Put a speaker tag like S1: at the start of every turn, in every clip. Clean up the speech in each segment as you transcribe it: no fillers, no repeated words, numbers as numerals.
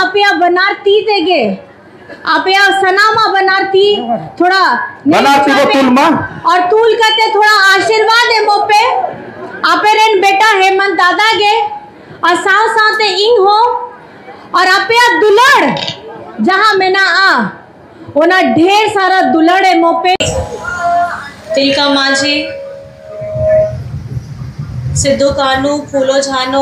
S1: आपया बनारती देगे आपया सनामा बनारती थोड़ा
S2: बनारती को तुल मा
S1: और तुल कहते थोड़ा आशीर्वाद है मोपे आपे रेन बेटा हेमंत दादा गे और साव सावते इंग हो और आपया दुलड़ जहां में ना ओना ढेर सारा दुलड़ है मोपे तिलका माझी सिद्धू कानू फूलो झानो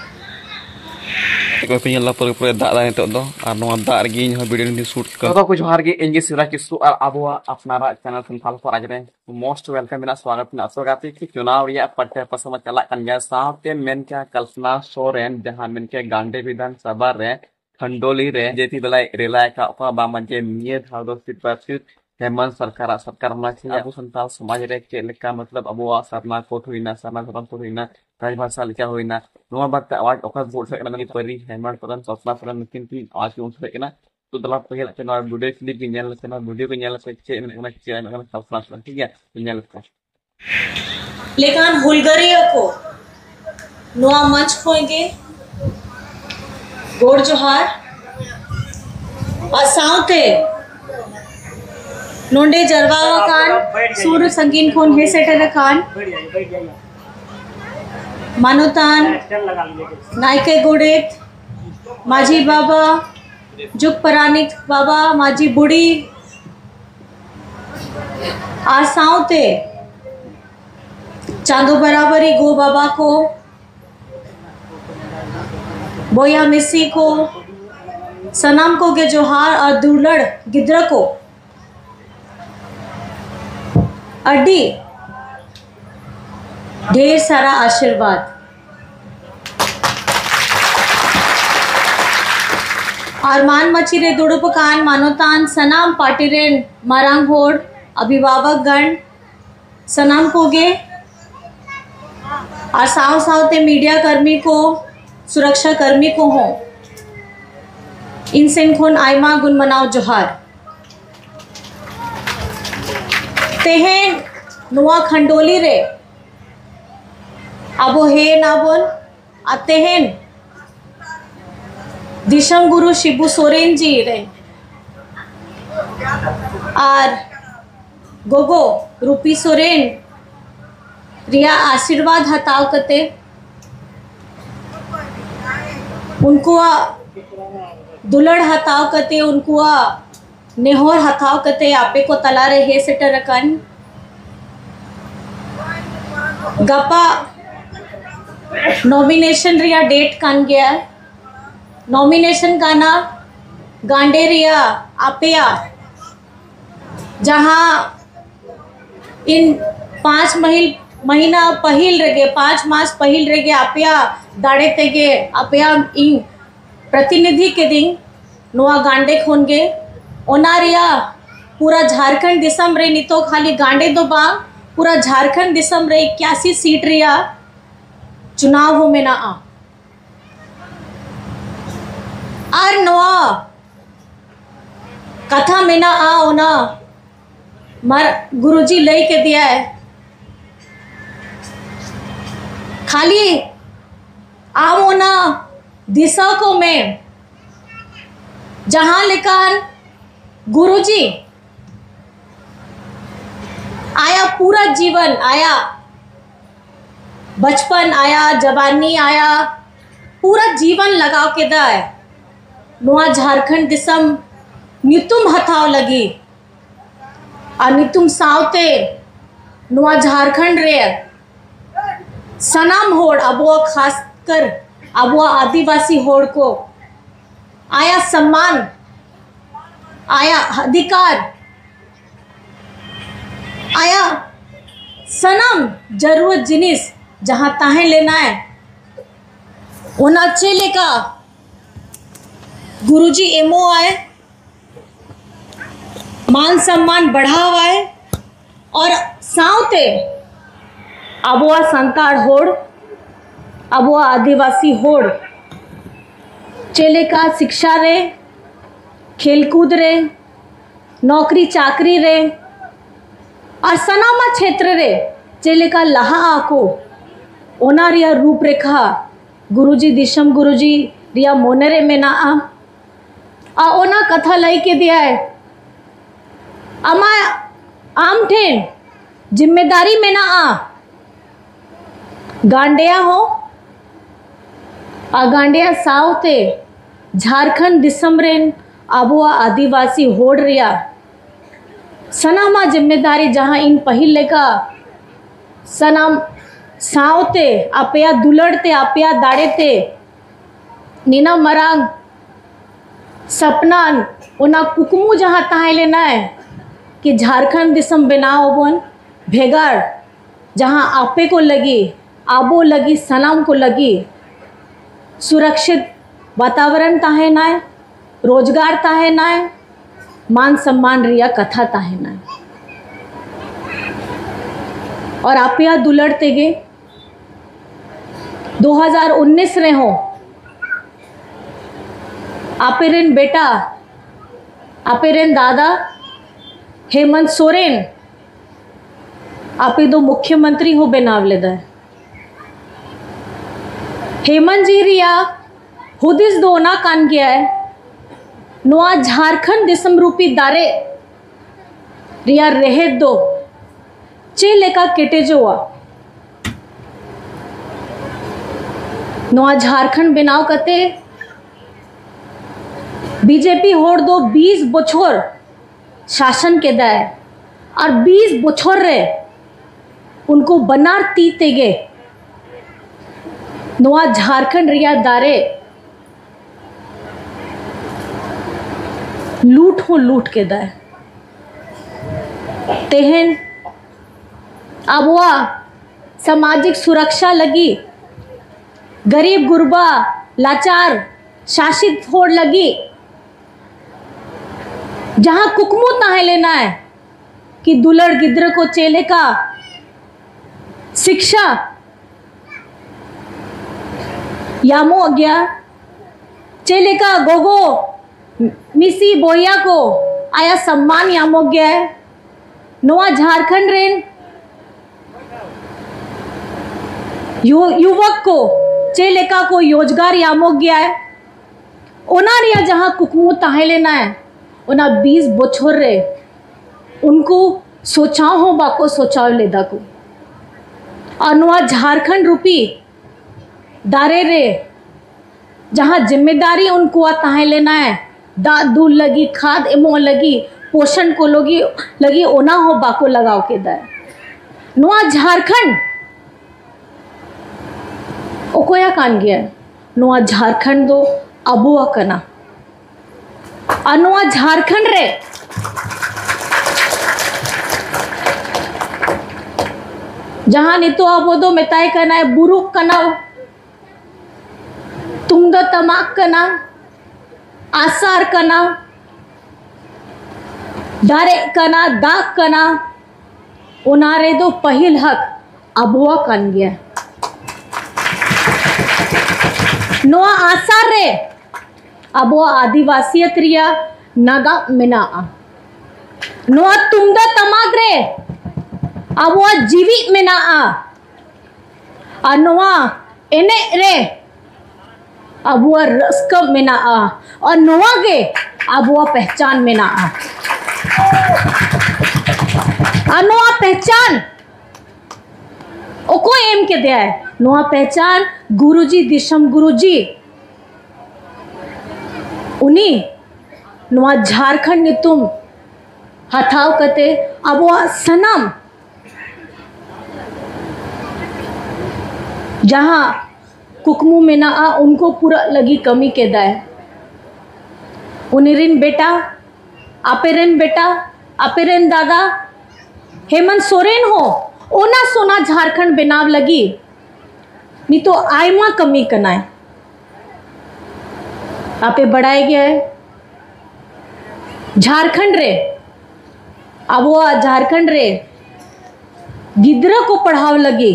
S2: को पिन पर पूरे दादा ने तो दाग रे वीडियो नि शूट कर तो कुछ बाहर के एंगे सिरा किसु और अबवा अपनारा चैनल संथाल पर आज रे मोस्ट वेलकम बिना स्वागत बिना स्वागत की चुनाव रिया पट्टे पसम चला कन गया साहते मेन क्या कल्पना सोरेन जहां मेन के गांडे विधानसभा रे खंडोली रे जेती बेला रेला का ओका बामन के निये धादो सिट पर हेमंत सरकार मा अबो संताल समाज रे के लेका मतलब अबवा सरना कोट होइना सरना धरम कोट होइना राजभाषा लिखा होइना नोआ बात आवाज ओका वोट से ननी परी हेमंत प्रधान सपना प्रधान किन की आज के उनसे केना तो दला पहले चना वीडियो क्लिप ᱧᱮᱞ लेना वीडियो को ᱧᱮल से चे में चे में सपना प्रधान ठीक है ᱧᱮल का
S1: लेकिन हुलगरिया को नोआ मंच खोएंगे गोड़ जोहार और साउते नोंडे जरवावा कान सूर्य संगीन खोन हे सेटर कान मानुतान नायके गुड़ित माझी बाबा जुग परानिक बाबा माझी बुड़ी आसाउते चांदो बराबरी गो बाबा को बोया मिसी को सनाम को के जोहार और दुलड़ गिद्र को अड्डी ढेर सारा आशीर्वाद और मान मचिरे दुड़ुपकान मानोतान सनाम पाटिरेन मारांग होड़ अभिभावक गण सनाम कोगे और साव सावते मीडिया कर्मी को सुरक्षा कर्मी को हो इनसेन खोन आयमा गुन मनाव जोहार तेहेन नुआ खंडोली रे अबो हे ना बोल अतेहन दिशम गुरु शिबू सोरेन जी रे और गोगो रूपी सोरेन रिया आशीर्वाद हताव कते उनको दुलड़ हताव कते उनको नेहोर हताव कते आपे को तला रहे से टरकन गपा नॉमिनेशन रिया डेट कान गया नॉमिनेशन का ना गांडे रिया आपेया जहाँ इन 5 महीना पहिल रगे 5 मास पहिल रगे आपेया दाड़े तेगे आपेया इन प्रतिनिधि के दिन नोआ गांडे खोनगे ओना रिया पूरा झारखंड दिसम रे नितो खाली गांडे दो बा पूरा झारखंड दिसम रे 81 सीट रिया चुनाव हो में ना आर नोआ कथा में ना ओना मर गुरुजी लई के दिया है खाली ओना दिशा को में जहां लेकर गुरुजी आया पूरा जीवन आया बचपन आया जवानी आया पूरा जीवन लगाव के दाए नुआ झारखंड दिसम नितुम हथाव लगी और नितुम सावते नुआ झारखंड रे सनाम होड़ अबुआ खासकर अबुआ आदिवासी होड़ को आया सम्मान आया अधिकार आया सनम जरूरत जिनिस जहाँ ताहे लेना है उन अच्छे लेका गुरुजी एमओ आए मान सम्मान बढ़ाव आए और साउते अबुआ संताड़ होड़ अबुआ आदिवासी होड़ चेले का शिक्षा रे खेलकूद रे नौकरी चाकरी रे और सनामा क्षेत्र रे चेले का लहा आको ओना रिया रूपरेखा गुरुजी दिशम गुरुजी रिया मोनरे में ना ओना कथा लाई के दिया है अमा आम ठेन जिम्मेदारी में ना गांडिया हो गांडिया सावते झारखंड दिसम रेन आबुआ आदिवासी होड़ रिया सनामा जिम्मेदारी जहाँ इन पहिल लेका सनाम सावते आपया दुलड़ते आपया दाड़ेते नीना मरांग सपना ओना कुकमू जहाँ तहाँ लेना है कि झारखंड दिसम बनाओ बन भेगार जहाँ आपे को लगी आबो लगी सनाम को लगी सुरक्षित वातावरण ताहे ना है रोजगार ताहे ना है मान सम्मान रिया कथा ताहे ना है और आप यहाँ दुलड़ते गे 2019 रे हो आपेरेन बेटा आपेरेन दादा हेमंत सोरेन आपे दो मुख्यमंत्री हो बनावले दा हेमंत जी रिया हुदिस दो ना कान गया है नोआ झारखंड दिसम रूपी दारे रिया रहे दो चे लेका केटे जोआ नोआ झारखंड बनाव कते बीजेपी होड़ दो 20 बछोर शासन के दाए और 20 बछोर रे उनको बनार तीते गे नोआ झारखंड रिया दारे लूट हो लूट के दाए तेहन आबुआ सामाजिक सुरक्षा लगी गरीब गुरबा लाचार शासित होड़ लगी जहां कुकमू ताहे लेना है कि दुलड़ गिद्र को चेले का शिक्षा यामो गया चेले का गोगो मिसी बोया को आया सम्मान यामो गया है नोआ झारखंड रेन युवक को चेलेका को रोजगार यामो गया है ओना रिया जहाँ कुकमू ताहे लेना है ओना 20 बछोर रे उनको सोचाओ हो बाको सोचाओ लेदा को और नोआ झारखंड रूपी दारे रे जहाँ जिम्मेदारी उनको ताहे लेना है दाद दूध लगी खाद एमो लगी पोषण को लगी ओना हो बाको लगाओ के दाए नोआ झारखंड ओकोया कान गया नोआ झारखंड दो अबुआ कना और नोआ झारखंड रे जहाँ नितो आबो दो मेताए कना है बुरुक कना तुम दो तमाक कना आसार कना दारे कना दाग कना उनारे दो पहिल हक अबुआ कान गया नोआ आसार रे अबुआ आदिवासियत रिया नागा मिना नोआ तुमदा तमाग रे अबुआ जीवी मिना नोआ एने रे अबुआ रस्क मिना और नोआ के अबुआ पहचान मिना नोआ पहचान ओको एम के दिया है नोआ पहचान गुरुजी दिशम गुरुजी उन्हीं नोआ झारखंड ने तुम हथाव कते अबुआ सनम जहाँ कुकमू में ना उनको पूरा लगी कमी के दाए उन्हें बेटा आपेरेन दादा हेमंत सोरेन हो ओना सोना झारखंड बनाव लगी नहीं तो आयमा कमी कनाए आपे बढ़ाए गया है झारखंड रे अब वो झारखंड रे गिद्रा को पढ़ाव लगी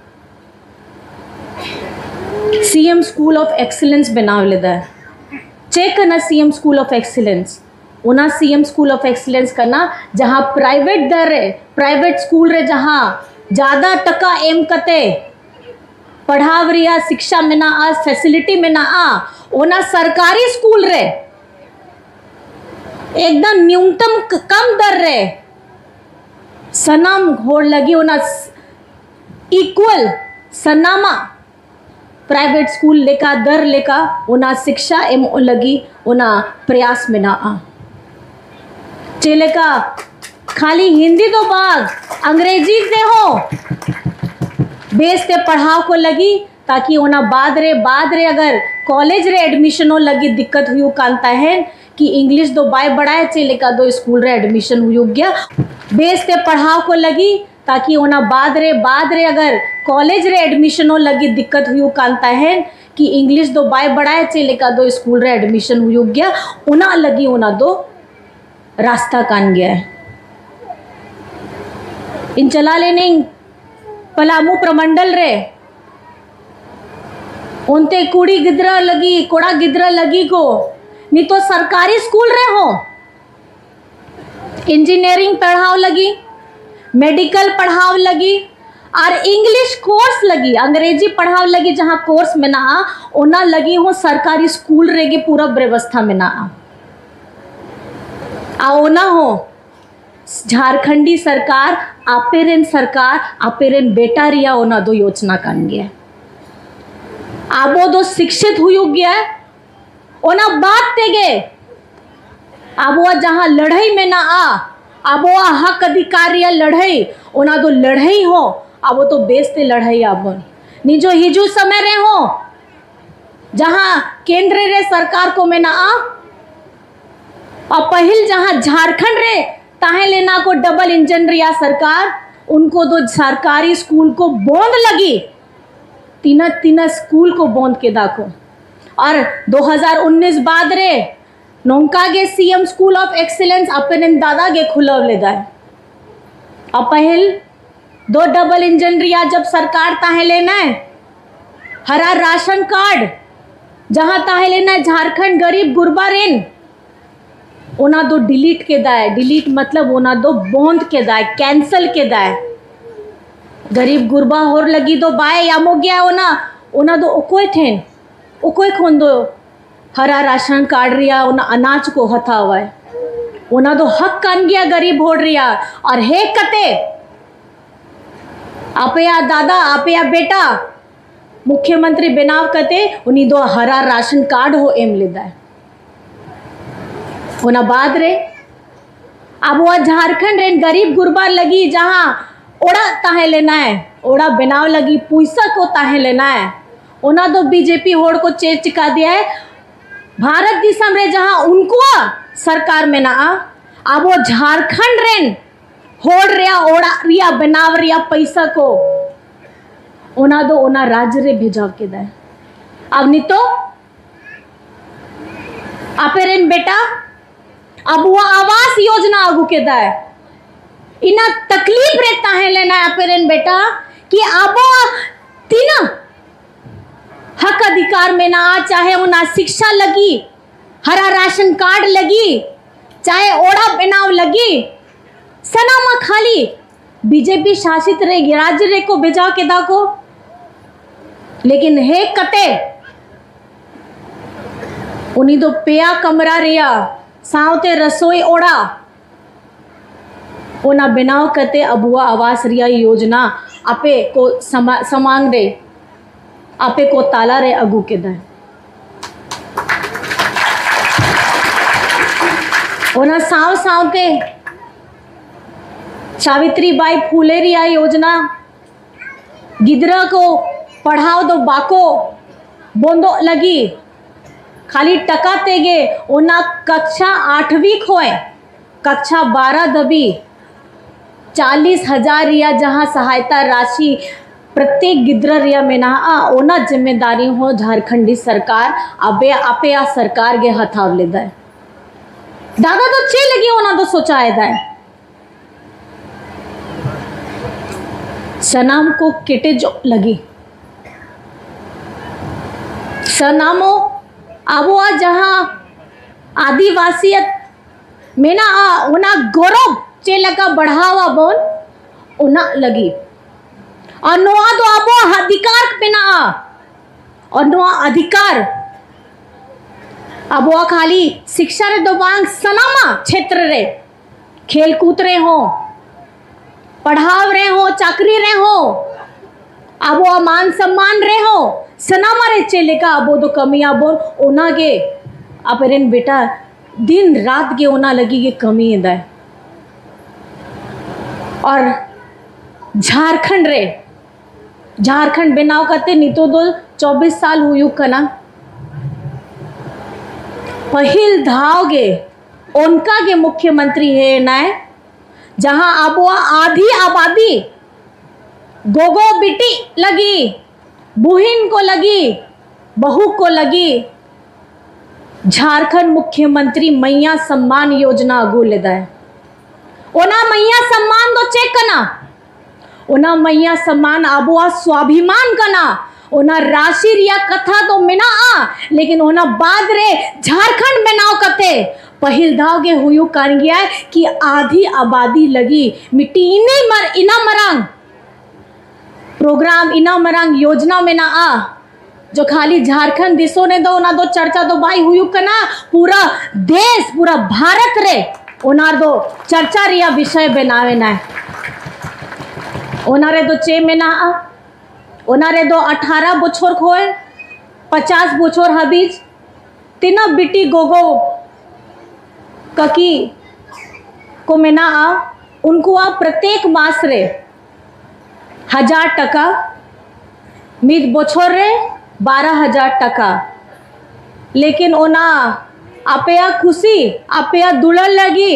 S1: सीएम स्कूल ऑफ एक्सीलेंस बनाव लेदा है चेक करना सीएम स्कूल ऑफ एक्सीलेंस उना सीएम स्कूल ऑफ एक्सीलेंस करना जहाँ प्राइवेट दर रे प्राइवेट स्कूल रे जहाँ ज़्यादा टका एम कते पढ़ाव रिया शिक्षा में ना फैसिलिटी में ना ओना सरकारी स्कूल रे एकदम न्यूनतम कम दर रे सनम होड़ लगी उना इक्वल सनामा प्राइवेट स्कूल लेका दर लेका उना शिक्षा एम लगी उना प्रयास में ना आ चलेका खाली हिंदी तो बाग अंग्रेजी से हो बेस ते पढ़ाव को लगी ताकि उना बाद रे अगर कॉलेज रे एडमिशन हो लगी दिक्कत हुई कांता है कि इंग्लिश दो बाय बढ़ाए चलेका दो स्कूल रे एडमिशन हुई गया बेस ते पढ़ाव को लगी ताकि उना बाद रे अगर कॉलेज रे एडमिशन हो लगी दिक्कत हुई कांता है कि इंग्लिश दो बाय बढ़ाए चलेका दो स्कूल रे एडमिशन हुई गया उना लगी उना दो रास्ता कान गया है इन चला लेने पलामू प्रमंडल रे उनते कुड़ी गिद्रा लगी कोड़ा गिद्रा लगी को नहीं तो सरकारी स्कूल रे हो इंजीनियरिंग पढ़ाव लगी मेडिकल पढ़ाव लगी और इंग्लिश कोर्स लगी अंग्रेजी पढ़ाव लगी जहाँ कोर्स में ना ओना लगी हो सरकारी स्कूल रे के पूरा व्यवस्था में ना आओ ना हो झारखंडी सरकार आपेरेन बेटा रिया ओना दो योजना कान गया आबो दो शिक्षित हुई गया ओना बात तेगे आबो जहाँ लड़ाई में ना आबो हक अधिकार या लड़ाई ओना दो लड़ाई हो आबो तो बेचते लड़ाई आबो नी जो हिजू समय रे हो जहाँ केंद्र रे सरकार को में ना और पहल जहाँ झारखंड रे ताहे लेना को डबल इंजन रिया सरकार उनको दो सरकारी स्कूल को बोंद लगी तीना स्कूल को बोंद के दाखो और 2019 बाद रे नौका गे सीएम स्कूल ऑफ एक्सीलेंस अपने दादा गे खुलव ले दाए और पहल दो डबल इंजन रिया जब सरकार ताहे लेना है हरा राशन कार्ड जहाँ ताहे लेना है झारखंड गरीब गुरबा रेन ओना दो डिलीट के दाए डिलीट मतलब ओना दो बोंद के दाए कैंसल के दाए गरीब गुरबा होर लगी दो बाय यामो गया ओना दो ओकोय खोन दो हरा राशन कार्ड रिया ओना अनाज को हथा हुआ है ओना दो हक कान गया गरीब होड़ रिया और हे कते आपया दादा आपया बेटा मुख्यमंत्री बेनाव कते उन्हीं दो हरा राशन कार्ड हो एम ले दाए होना बाद रे अब वो झारखंड रे गरीब गुरबा लगी जहाँ ओड़ा ताहे लेना है ओड़ा बनाव लगी पैसा को ताहे लेना है ओना दो बीजेपी होड़ को चेक चिका दिया है भारत दिसम रे जहाँ उनको सरकार में ना अब वो झारखंड रे होड़ रिया ओड़ा रिया बनाव रिया पैसा को ओना दो ओना राज्य रे भेजाव के दाए अब नहीं तो आपेरेन बेटा अब वो आवास योजना आगू के दाए इना तकलीफ रहता है लेना अपेरेन बेटा कि अब तीना हक अधिकार में ना चाहे उना शिक्षा लगी हरा राशन कार्ड लगी चाहे ओड़ा बनाव लगी सनामा खाली बीजेपी शासित रे राज्य रे को भेजा के दाको लेकिन हे कते उन्हीं दो पेया कमरा रिया सावते रसोई ओड़ा ओना बनाव कते अबुआ आवास रिया योजना आपे को समांग रे आपे को ताला रे अगू के दाए ओना साव के सावित्रीबाई फूले रिया योजना गिदरा को पढ़ाओ दो बाको बोंदो लगी खाली टका तेगे ओना कक्षा 8वीं खोए कक्षा 12 दबी 40,000 रिया जहाँ सहायता राशि प्रत्येक गिद्रा रिया में ना ओना जिम्मेदारी हो झारखंडी सरकार अबे आपे आ सरकार के हथाव ले दाए दादा तो चे लगी ओना तो सोचाए दाए सनाम को किटे जो लगी सनामो अब वो जहाँ आदिवासियत में ना उना गौरव चेला का बढ़ावा बोन उना लगी और नोआ तो अब अधिकार पे ना और नोआ अधिकार अब वो खाली शिक्षा रे दो बांग सनामा क्षेत्र रे खेल कूद रहे हो, पढ़ाव रहे हो, चाकरी रहे हो, अब वो मान सम्मान रहे हो, सनामा रे चेले का अब तो कमियां बोल ओना गे अपरेन बेटा दिन रात गे ओना लगी गे कमी है। और झारखंड बनाव करते नितो दो 24 साल हुई कना पहिल धाव गे उनका गे मुख्यमंत्री है ना, जहां अब आधी आबादी गोगो बिटी लगी, बुहिन को लगी, बहू को लगी। झारखंड मुख्यमंत्री मैया सम्मान योजना अगू लेदा है। ओना मैया सम्मान दो चेक करना, ओना मैया सम्मान आबुआ स्वाभिमान करना, ओना राशि रिया कथा तो मिना लेकिन ओना बाद रे झारखंड में नाव कथे पहिल धाव गे हुयु कान गया कि आधी आबादी लगी मिट्टी इना मरंग प्रोग्राम इना मरंग योजना में ना जो खाली झारखंड दिसो ने दो ना दो चर्चा तो भाई हुयु कना पूरा देश पूरा भारत रे ओना दो चर्चा रिया विषय बनावे ना ओनारे दो चे में ना ओनारे दो 18 बछोर खोए 50 बछोर हबीज तीना बिटी गोगो ककी को में ना उनको प्रत्येक मास रे 1000 टका मिद बछोर रे 12,000 टका। लेकिन ओना आपेया खुशी आपेया दुलर लगी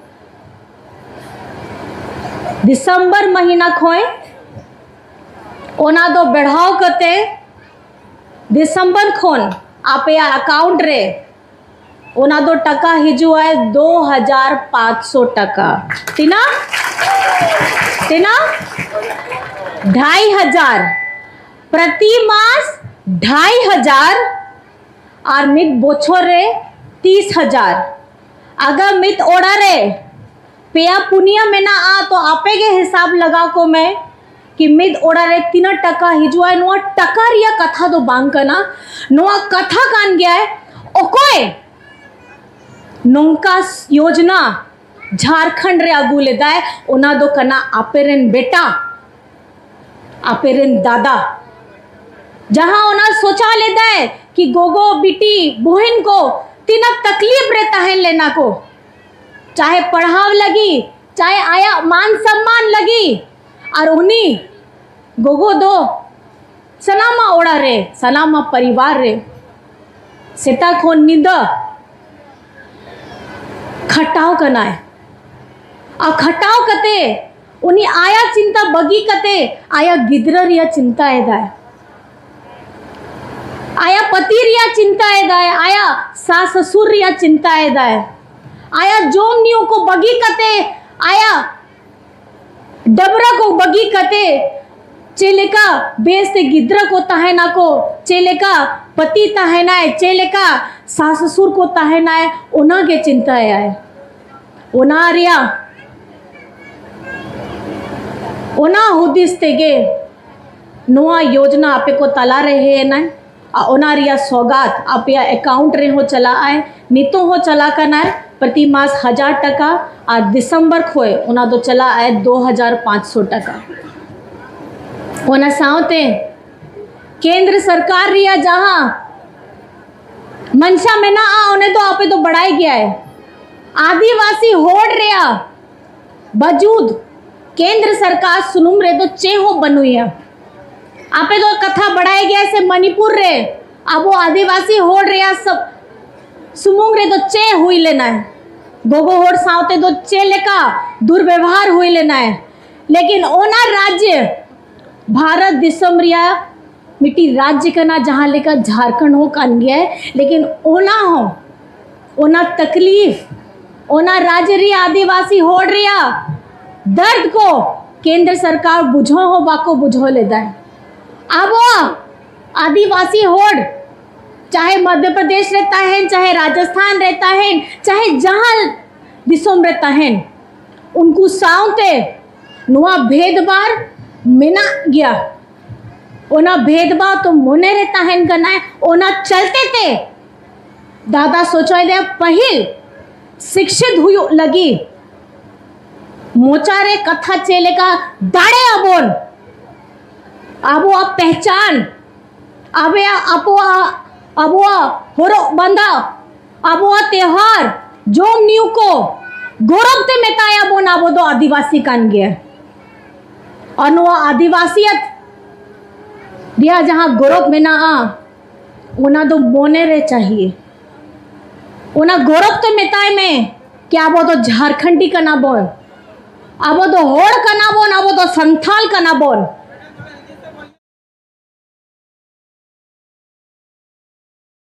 S1: दिसंबर महीना खोए ओना दो बढ़ाव करते दिसंबर खोन आपेया अकाउंट रे ओना दो टका हिजू है 2,500 टका तीना 2,500 प्रति मास 2,500 और मित बोछोर रे 30,000। अगर मित ओड़ा रे पेया पुनिया में ना तो आपे के हिसाब लगा को मैं कि मिद ओड़ा रे 3 टका हिजुआ नुआ टका रिया कथा तो बांग कना नुआ कथा कान गया है ओकोए नोंका योजना झारखंड रे आगू लेदा है ओना दो कना आपेरेन बेटा आपेरेन दादा जहां ओना सोचा लेदा है कि गोगो बिटी बहन को तीना तकलीफ रहता है लेना को, चाहे पढ़ाव लगी चाहे आया मान सम्मान लगी और उन्हीं गोगो दो सनामा ओड़ा रे सनामा परिवार रे सेता खो निंद खटाव करना है और खटाव कते उन्हीं आया चिंता बगी कते आया गिद्र रिया चिंता है आया पति रिया चिंता है आया सास ससुर रिया चिंता है आया जोमनियों को बगी कते आया डबरा को बगी कते चेले का बेस्ते गिद्र को तहना को चेले का पति तहना है चेले का सास ससुर को तहना है ओना के चिंता है ओना रिया ओना हुदिस तेगे नोआ योजना आपे को तला रहे है ना ओना रिया सौगात आप या अकाउंट रे हो चला आए नितो हो चला करना है प्रति मास 1,000 टका और दिसंबर खोए ओना तो चला आए 2,500 टका। ओना सावते केंद्र सरकार रिया जहां मनसा में ना उन्हें तो आपे तो बढ़ाई गया है आदिवासी होड़ रिया वजूद केंद्र सरकार सुनुम रे तो चेहो बनुई है आपे तो कथा बढ़ाई गया से मणिपुर रे अब वो आदिवासी होड़ रिया सब सुमुंग रे तो चे हुई लेना है गोगो होड़ सावते तो चे लेका दुर्व्यवहार हुई लेना है। लेकिन ओना राज्य भारत दिसम रिया मिट्टी राज्य का ना जहाँ लेकर झारखंड हो कान गया है लेकिन ओना हो ओना तकलीफ ओना राज्य रिया आदिवासी होड़ रिया दर्द को केंद्र सरकार बुझो हो बाको बुझो लेता है। अब आदिवासी होड़ चाहे मध्य प्रदेश रहता है चाहे राजस्थान रहता है चाहे जहाँ दिसोम रहता है उनको सावते नुआ भेदभाव मिना गया ओना भेदभाव तो मुने रहता है करना है ओना चलते थे दादा सोचा दे पहिल शिक्षित हुई लगी मोचारे कथा चेले का दाड़े अबोन अबो अब पहचान अबे अबो होरो बंदा अबो त्योहार जोम न्यू को गौरव ते मेताया बोन अबो दो आदिवासी कान गया और वो आदिवासियत दिया जहाँ गौरव में ना उना दो बोने रे चाहिए उना गौरव तो मेताए में कि अबो तो झारखंडी का ना बोन अबो तो होड़ का ना बोन अबो तो संथाल का ना बोन